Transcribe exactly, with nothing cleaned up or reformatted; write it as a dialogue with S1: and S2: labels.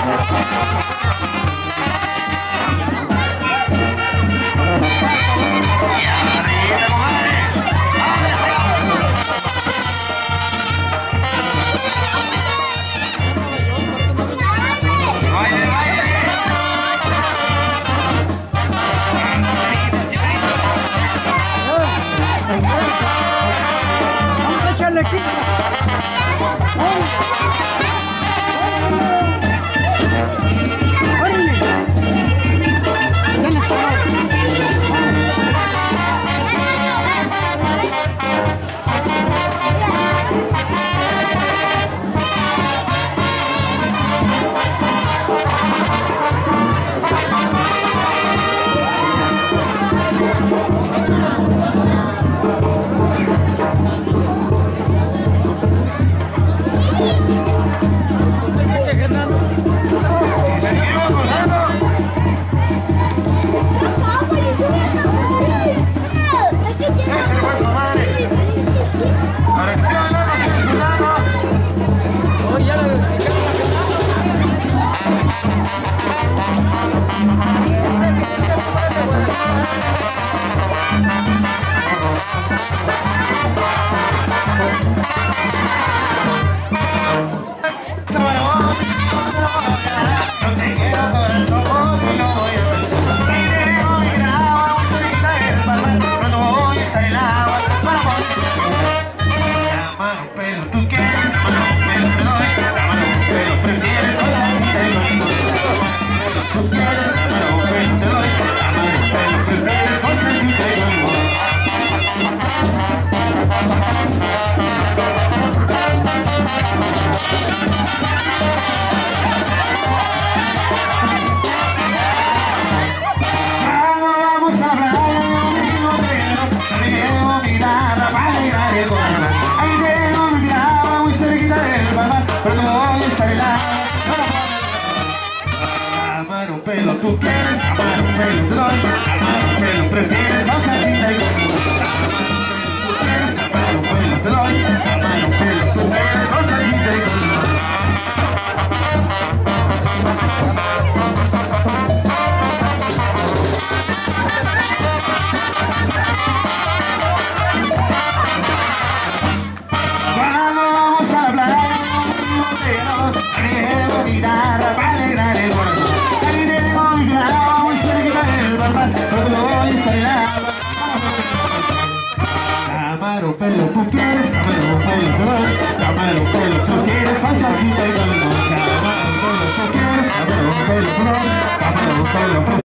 S1: Amar un pelo tú quieres, amar un pelo te doy, amar un pelo prefieres, no sé si te gusta. Amar un pelo te doy, amar un pelo tú quieres, no sé si te gusta. Vamos a hablar, quiero mirar para alegrar el corazón. Caminemos mi grado muy cerquita del barbar, pero te voy a instalar. Amar un pelo tú quieres, amar un pelo te doy, amar un pelo tú quieres, fantasita y no me gusta. Amar un pelo tú quieres, amar un pelo te doy, amar un pelo tú